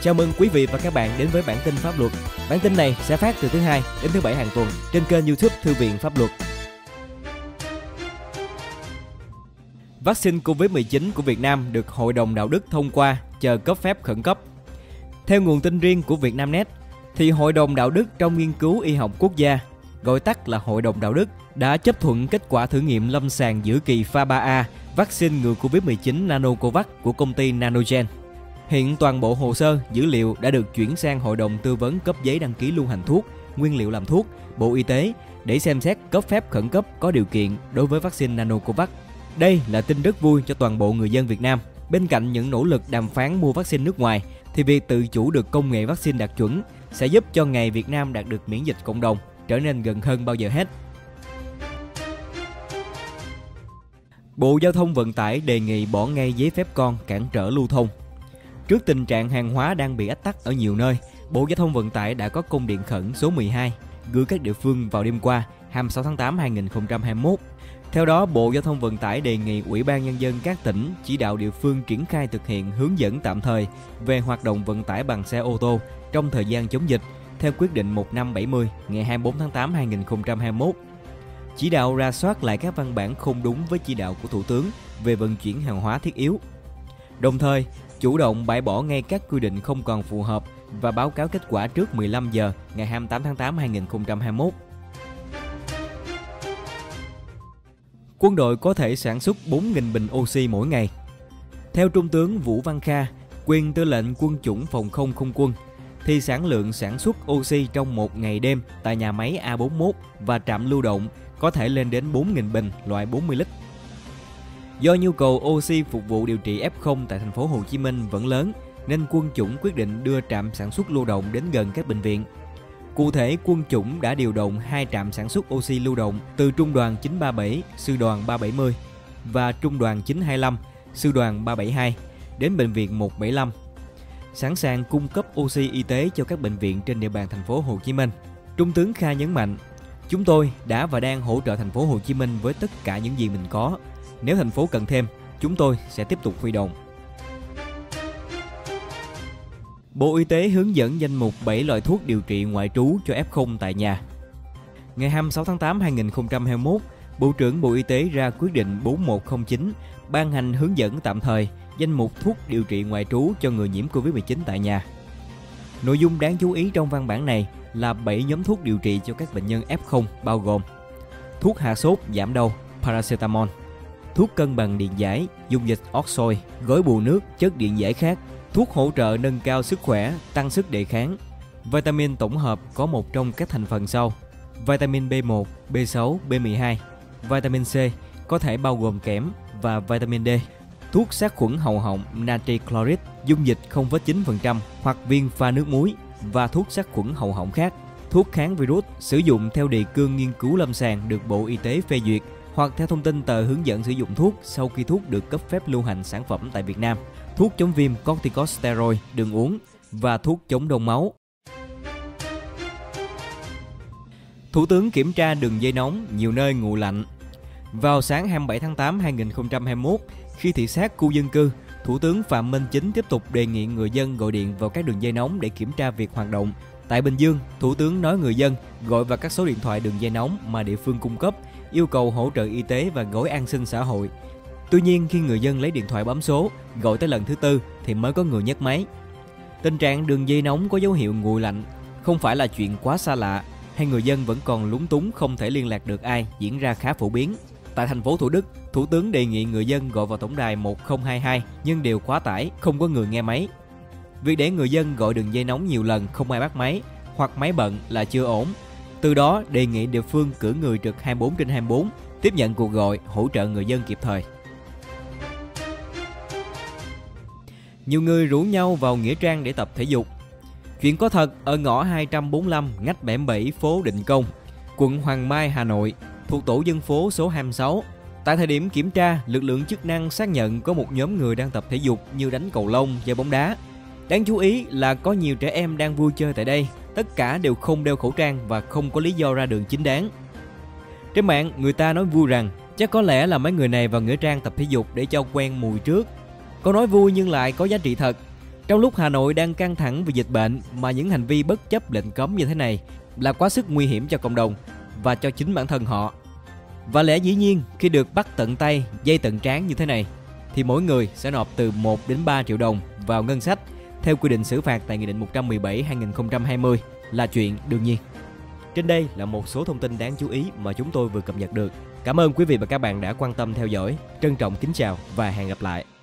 Chào mừng quý vị và các bạn đến với bản tin pháp luật. Bản tin này sẽ phát từ thứ Hai đến thứ Bảy hàng tuần trên kênh YouTube Thư viện Pháp luật. Vaccine Covid-19 của Việt Nam được Hội đồng Đạo đức thông qua, chờ cấp phép khẩn cấp. Theo nguồn tin riêng của Vietnamnet, thì Hội đồng Đạo đức trong nghiên cứu y học quốc gia, gọi tắt là Hội đồng Đạo đức, đã chấp thuận kết quả thử nghiệm lâm sàng giữa kỳ pha 3A vaccine ngừa Covid-19 Nanocovax của công ty Nanogen. Hiện toàn bộ hồ sơ, dữ liệu đã được chuyển sang Hội đồng tư vấn cấp giấy đăng ký lưu hành thuốc, nguyên liệu làm thuốc, Bộ Y tế để xem xét cấp phép khẩn cấp có điều kiện đối với vaccine Nanocovax. Đây là tin rất vui cho toàn bộ người dân Việt Nam. Bên cạnh những nỗ lực đàm phán mua vaccine nước ngoài, thì việc tự chủ được công nghệ vaccine đạt chuẩn sẽ giúp cho ngày Việt Nam đạt được miễn dịch cộng đồng trở nên gần hơn bao giờ hết. Bộ Giao thông Vận tải đề nghị bỏ ngay giấy phép con cản trở lưu thông. Trước tình trạng hàng hóa đang bị ách tắc ở nhiều nơi, Bộ Giao thông Vận tải đã có công điện khẩn số 12 gửi các địa phương vào đêm qua, 26 tháng 8 2021. Theo đó, Bộ Giao thông Vận tải đề nghị Ủy ban Nhân dân các tỉnh chỉ đạo địa phương triển khai thực hiện hướng dẫn tạm thời về hoạt động vận tải bằng xe ô tô trong thời gian chống dịch theo quyết định 1570 ngày 24 tháng 8 2021. Chỉ đạo rà soát lại các văn bản không đúng với chỉ đạo của Thủ tướng về vận chuyển hàng hóa thiết yếu. Đồng thời, chủ động bãi bỏ ngay các quy định không còn phù hợp và báo cáo kết quả trước 15 giờ ngày 28 tháng 8 2021. Quân đội có thể sản xuất 4.000 bình oxy mỗi ngày. Theo Trung tướng Vũ Văn Kha, quyền tư lệnh quân chủng phòng không không quân, thì sản lượng sản xuất oxy trong một ngày đêm tại nhà máy A41 và trạm lưu động có thể lên đến 4.000 bình loại 40 lít. Do nhu cầu oxy phục vụ điều trị F0 tại thành phố Hồ Chí Minh vẫn lớn, nên quân chủng quyết định đưa trạm sản xuất lưu động đến gần các bệnh viện. Cụ thể, quân chủng đã điều động 2 trạm sản xuất oxy lưu động từ Trung đoàn 937, Sư đoàn 370 và Trung đoàn 925, Sư đoàn 372 đến Bệnh viện 175, sẵn sàng cung cấp oxy y tế cho các bệnh viện trên địa bàn thành phố Hồ Chí Minh. Trung tướng Kha nhấn mạnh, chúng tôi đã và đang hỗ trợ thành phố Hồ Chí Minh với tất cả những gì mình có. Nếu thành phố cần thêm, chúng tôi sẽ tiếp tục huy động. Bộ Y tế hướng dẫn danh mục 7 loại thuốc điều trị ngoại trú cho F0 tại nhà. Ngày 26 tháng 8 2021, Bộ trưởng Bộ Y tế ra quyết định 4109 ban hành hướng dẫn tạm thời danh mục thuốc điều trị ngoại trú cho người nhiễm Covid-19 tại nhà. Nội dung đáng chú ý trong văn bản này là 7 nhóm thuốc điều trị cho các bệnh nhân F0 bao gồm thuốc hạ sốt giảm đau paracetamol, thuốc cân bằng điện giải dung dịch Oxoi, gói bù nước chất điện giải khác, thuốc hỗ trợ nâng cao sức khỏe, tăng sức đề kháng, vitamin tổng hợp có một trong các thành phần sau: vitamin B1, B6, B12, vitamin C có thể bao gồm kẽm và vitamin D, thuốc sát khuẩn hầu họng natri chloride dung dịch 0,9% hoặc viên pha nước muối và thuốc sát khuẩn hầu họng khác, thuốc kháng virus sử dụng theo đề cương nghiên cứu lâm sàng được Bộ Y tế phê duyệt hoặc theo thông tin tờ hướng dẫn sử dụng thuốc sau khi thuốc được cấp phép lưu hành sản phẩm tại Việt Nam, thuốc chống viêm corticosteroid đường uống và thuốc chống đông máu. Thủ tướng kiểm tra đường dây nóng nhiều nơi nguội lạnh. Vào sáng 27 tháng 8 2021, khi thị sát khu dân cư, Thủ tướng Phạm Minh Chính tiếp tục đề nghị người dân gọi điện vào các đường dây nóng để kiểm tra việc hoạt động. Tại Bình Dương, Thủ tướng nói người dân gọi vào các số điện thoại đường dây nóng mà địa phương cung cấp, yêu cầu hỗ trợ y tế và gói an sinh xã hội. Tuy nhiên, khi người dân lấy điện thoại bấm số, gọi tới lần thứ tư thì mới có người nhấc máy. Tình trạng đường dây nóng có dấu hiệu nguội lạnh không phải là chuyện quá xa lạ, hay người dân vẫn còn lúng túng không thể liên lạc được ai diễn ra khá phổ biến. Tại thành phố Thủ Đức, Thủ tướng đề nghị người dân gọi vào tổng đài 1022 nhưng đều quá tải, không có người nghe máy. Việc để người dân gọi đường dây nóng nhiều lần không ai bắt máy hoặc máy bận là chưa ổn. Từ đó, đề nghị địa phương cử người trực 24/24, tiếp nhận cuộc gọi, hỗ trợ người dân kịp thời. Nhiều người rủ nhau vào Nghĩa Trang để tập thể dục. Chuyện có thật ở ngõ 245 ngách 77 phố Định Công, quận Hoàng Mai, Hà Nội, thuộc tổ dân phố số 26. Tại thời điểm kiểm tra, lực lượng chức năng xác nhận có một nhóm người đang tập thể dục như đánh cầu lông, chơi bóng đá. Đáng chú ý là có nhiều trẻ em đang vui chơi tại đây, tất cả đều không đeo khẩu trang và không có lý do ra đường chính đáng. Trên mạng, người ta nói vui rằng chắc có lẽ là mấy người này vào Nghĩa Trang tập thể dục để cho quen mùi trước. Câu nói vui nhưng lại có giá trị thật. Trong lúc Hà Nội đang căng thẳng vì dịch bệnh mà những hành vi bất chấp lệnh cấm như thế này là quá sức nguy hiểm cho cộng đồng và cho chính bản thân họ. Và lẽ dĩ nhiên khi được bắt tận tay, dây tận trán như thế này thì mỗi người sẽ nộp từ 1 đến 3 triệu đồng vào ngân sách theo quy định xử phạt tại Nghị định 117/2020 là chuyện đương nhiên. Trên đây là một số thông tin đáng chú ý mà chúng tôi vừa cập nhật được. Cảm ơn quý vị và các bạn đã quan tâm theo dõi. Trân trọng kính chào và hẹn gặp lại.